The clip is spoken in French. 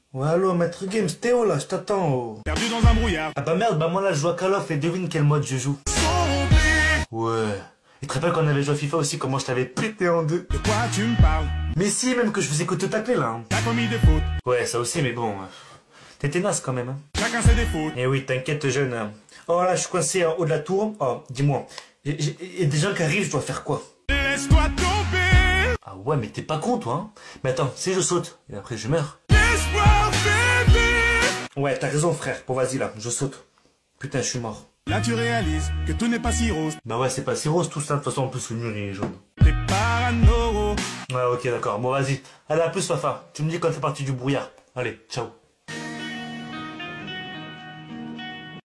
Ouais, allô, Maître Games, Théo là, je t'attends. Oh. Perdu dans un brouillard. Ah bah merde, bah moi là je joue à Call of et devine quel mode je joue. Ouais. Et tu te rappelles quand on avait joué à FIFA aussi, comment je t'avais pété en deux? De quoi tu me parles? Mais si, même que je faisais que te tacler là. Hein. T'as commis des fautes. Ouais, ça aussi, mais bon. T'étais naze quand même. Hein. Chacun ses défauts. Eh oui, t'inquiète, jeune. Hein. Oh là, je suis coincé en haut de la tour. Oh, dis-moi. Il y a des gens qui arrivent, je dois faire quoi? Laisse-toi tomber. Ah ouais, mais t'es pas con toi. Hein. Mais attends, si je saute, et après je meurs. L'espoir fait vivre. Ouais, t'as raison, frère. Bon, vas-y là, je saute. Putain, je suis mort. Là tu réalises que tout n'est pas si rose. Bah ouais, c'est pas si rose tout ça. De toute façon, en plus, le mur il est jaune. T'es parano. Ouais, ok, d'accord. Bon, vas-y. Allez, à plus, Fafa. Tu me dis quand t'es parti du brouillard. Allez, ciao.